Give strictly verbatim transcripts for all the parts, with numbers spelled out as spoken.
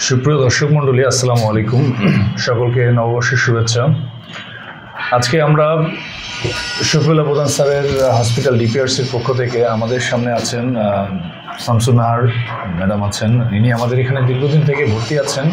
সুপ্রিয় দর্শক মণ্ডলী, আসসালামু আলাইকুম। সকলকে নববর্ষের শুভেচ্ছা। আজকে আমরা শফিউল্লাহ প্রধান স্যারের হসপিটাল ডিপিআরসির পক্ষ থেকে আমাদের সামনে আছেন শামসুন নাহার ম্যাডাম আছেন। ইনি আমাদের এখানে দীর্ঘদিন থেকে ভর্তি আছেন।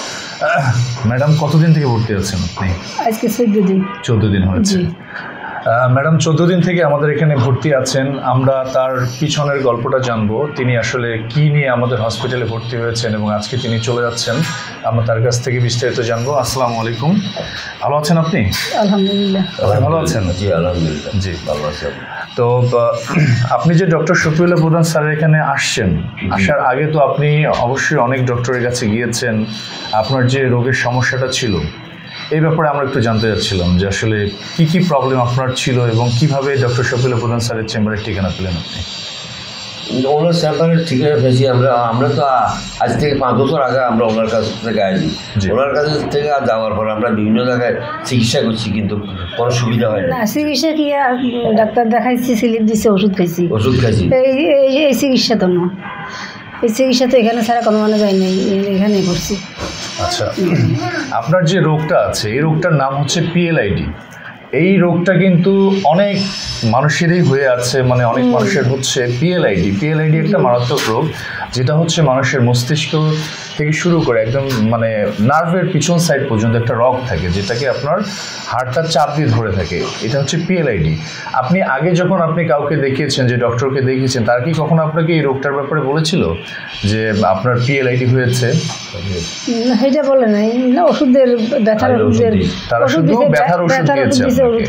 ম্যাডাম, কতদিন থেকে ভর্তি আছেন আপনি? আজকে চোদ্দ দিন। চোদ্দ দিন হয়েছে। ম্যাডাম চোদ্দ দিন থেকে আমাদের এখানে ভর্তি আছেন। আমরা তার পিছনের গল্পটা জানবো, তিনি আসলে কি নিয়ে আমাদের হসপিটালে ভর্তি হয়েছেন এবং আজকে তিনি চলে যাচ্ছেন। আমরা তার কাছ থেকে বিস্তারিত জানবো। আসসালামু আলাইকুম, ভালো আছেন আপনি? আলহামদুলিল্লাহ। ভালো আছেন? জি আলহামদুলিল্লাহ। জি ভালো আছেন। তো আপনি যে ডক্টর শফিউল্লাহ প্রধান স্যারের এখানে আসছেন, আসার আগে তো আপনি অবশ্যই অনেক ডক্টরের কাছে গিয়েছেন। আপনার যে রোগের সমস্যাটা ছিল এই ব্যাপারে আমরা একটু জানতে চাচ্ছিলাম যে আসলে কি কি প্রবলেম আপনার ছিল এবং কিভাবে ডক্টর শফিউল্লাহ প্রধান স্যারের চেম্বারের ঠিকানা পেলেন আপনি? ওনার চেম্বারের ঠিকানা পেয়েছি আমরা আমরা তো আজ থেকে পাঁচ বছর আগে আমরা ওনার কাছ থেকে আসি। ওনার কাছ থেকে যাওয়ার পর আমরা বিভিন্ন জায়গায় চিকিৎসা করছি, কিন্তু কোনো সুবিধা হয় না। চিকিৎসা কি ডাক্তার দেখাইছি, স্লিপ দিচ্ছে, ওষুধ খাইছি ওষুধ খাইছি এই এই চিকিৎসা তো না, এই চিকিৎসা তো এখানে ছাড়া কোনো মানে যায় নাই, এখানেই করছি। আচ্ছা, আপনার যে রোগটা আছে এই রোগটার নাম হচ্ছে পিএলআইডি। এই রোগটা কিন্তু অনেক মানুষেরই হয়ে আছে, মানে অনেক মানুষের হচ্ছে পিএলআইডি। পিএলআইডি একটা মারাত্মক রোগ, যেটা হচ্ছে মানুষের মস্তিষ্ক থেকে শুরু করে একদম মানে নার্ভের পিছন সাইড পর্যন্ত একটা রগ থাকে, যেটাকে আপনার হাড়টা চাপ দিয়ে ধরে থাকে। এটা হচ্ছে পিএলআইডি। আপনি আগে যখন আপনি কাউকে দেখিয়েছেন, যে ডক্টরকে দেখিয়েছেন, তার কি কখনো আপনাকে এই রোগটার ব্যাপারে বলেছিল যে আপনার পিএলআইডি হয়েছে? এটা বলে নাই, ওষুধের ব্যথার ওষুধের তারা শুধু ব্যথার ওষুধ দিয়েছে।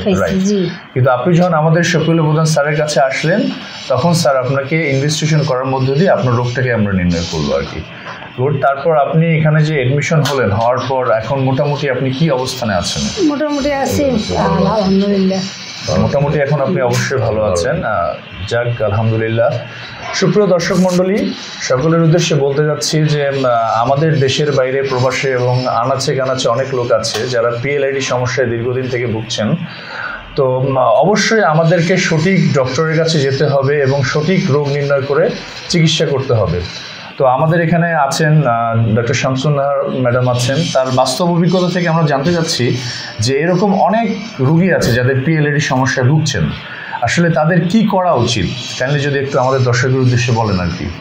কিন্তু আপনি যখন আমাদের শফিউল্লাহ প্রধান স্যারের কাছে আসলেন, তখন স্যার আপনাকে ইনভেস্টিগেশন করার মধ্য দিয়ে আপনার রোগটাকে আমরা নির্ণয় করবো আর কি। গুড। তারপর আপনি এখানে যে এডমিশন হলেন, হওয়ার পর এখন মোটামুটি আপনি কি অবস্থানে আছেন? মোটামুটি আছি আলহামদুলিল্লাহ। মোটামুটি এখন আপনি অবশ্যই ভালো আছেন। যাক, আলহামদুলিল্লাহ। সুপ্রিয় দর্শক মণ্ডলী, সকলের উদ্দেশ্যে বলতে যাচ্ছি যে আমাদের দেশের বাইরে প্রবাসে এবং আনাচে কানাচে অনেক লোক আছে যারা পিএলআইডি সমস্যায় দীর্ঘদিন থেকে ভুগছেন। তো অবশ্যই আমাদেরকে সঠিক ডক্টরের কাছে যেতে হবে এবং সঠিক রোগ নির্ণয় করে চিকিৎসা করতে হবে। তো আমাদের এখানে আছেন ডক্টর শামসুন নাহার ম্যাডাম আছেন। তার বাস্তব অভিজ্ঞতা থেকে আমরা জানতে চাচ্ছি যে এরকম অনেক রোগী আছে যাদের পিএলআইডি সমস্যায় ভুগছেন, আসলে তাদের কি করা উচিত? কাইন্ডলি যদি একটু আমাদের দর্শকের উদ্দেশ্যে বলেন আর কি।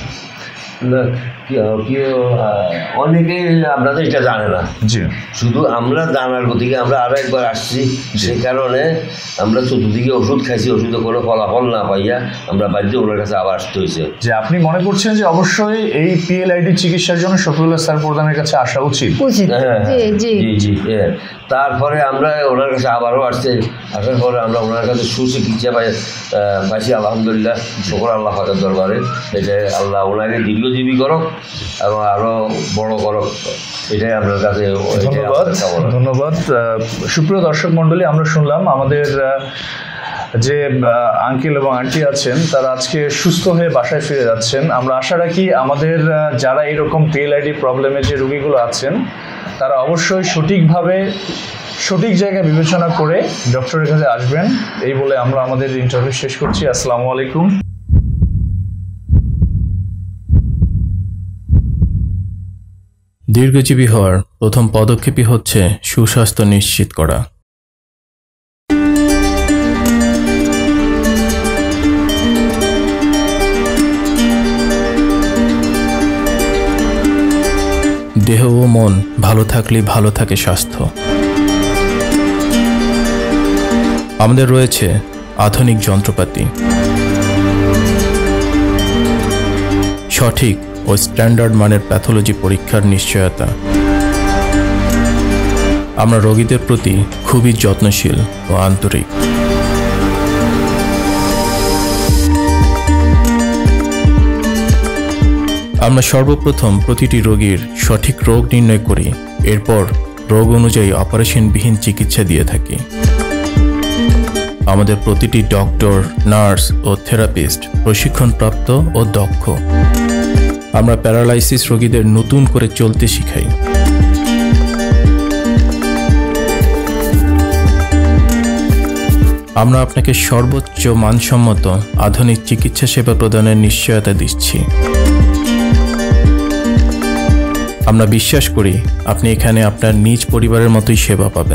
অনেকেই আমরা তো এটা জানে না। জি, শুধু আমরা জানার গতিকে আমরা আরো একবার আসছি, সে কারণে আমরা চতুর্দিকে ওষুধ খাইছি, ওষুধে কোনো ফলাফল না পাইয়া আমরা বাড়িতে ওনার কাছে আবার আসতে হয়েছে। যে আপনি মনে করছেন যে অবশ্যই এই পিএলআইডি চিকিৎসার জন্য শফিউল্লাহ স্যার প্রধানের কাছে আসা উচিত? হ্যাঁ জি জি হ্যাঁ। তারপরে আমরা ওনার কাছে আবারও আসছে, আসার পরে আমরা ওনার কাছে সুচিকিৎসা পাই পাইছি আলহামদুলিল্লাহ। শুকর আল্লাহ পাকের দরবারে, এটা আল্লাহ ওনাকে দীর্ঘজীবী করক এবং আরও বড় করক, এটাই আপনার কাছে। ধন্যবাদ ধন্যবাদ সুপ্রিয় দর্শক মণ্ডলী, আমরা শুনলাম আমাদের যে আঙ্কেল এবং আন্টি আছেন তারা আজকে সুস্থ হয়ে বাসায় ফিরে যাচ্ছেন। আমরা আশা রাখি আমাদের যারা এরকম পিএলআইডি প্রবলেমে যে রোগীগুলো আছেন তারা অবশ্যই সঠিকভাবে সঠিক জায়গায় বিবেচনা করে ডক্টরের কাছে আসবেন। এই বলে আমরা আমাদের ইন্টারভিউ শেষ করছি। আসসালামু আলাইকুম। দীর্ঘজীবী হওয়ার প্রথম পদক্ষেপই হচ্ছে সুস্বাস্থ্য নিশ্চিত করা। দেহ ও মন ভালো থাকলেই ভালো থাকে স্বাস্থ্য। আমাদের রয়েছে আধুনিক যন্ত্রপাতি, সঠিক ও স্ট্যান্ডার্ড মানের প্যাথোলজি পরীক্ষার নিশ্চয়তা। আমরা রোগীদের প্রতি খুবই যত্নশীল ও আন্তরিক। আমরা সর্বপ্রথম প্রতিটি রোগীর সঠিক রোগ নির্ণয় করি, এরপর রোগ অনুযায়ী অপারেশনবিহীন চিকিৎসা দিয়ে থাকি। আমাদের প্রতিটি ডক্টর, নার্স ও থেরাপিস্ট প্রশিক্ষণপ্রাপ্ত ও দক্ষ। আমরা প্যারালাইসিস রোগীদের নতুন করে চলতে শিখাই। আমরা আপনাকে সর্বোচ্চ মানসম্মত আধুনিক চিকিৎসা সেবা প্রদানের নিশ্চয়তা দিচ্ছি। আমরা বিশ্বাস করি আপনি এখানে আপনার নিজ পরিবারের মতোই সেবা পাবেন।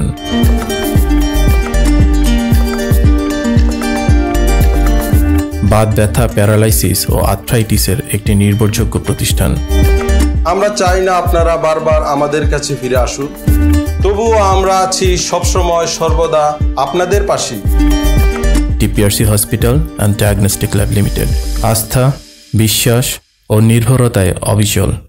বাত ব্যথা, প্যারালাইসিস ও আর্থ্রাইটিসের একটি নির্ভরযোগ্য প্রতিষ্ঠান। আমরা চাই না আপনারা বারবার আমাদের কাছে ফিরে আসুন, তবুও আমরা আছি সবসময় সর্বদা আপনাদের পাশেই। TPRC hospital and diagnostic lab limited, আস্থা, বিশ্বাস ও নির্ভরতায় অবিচল।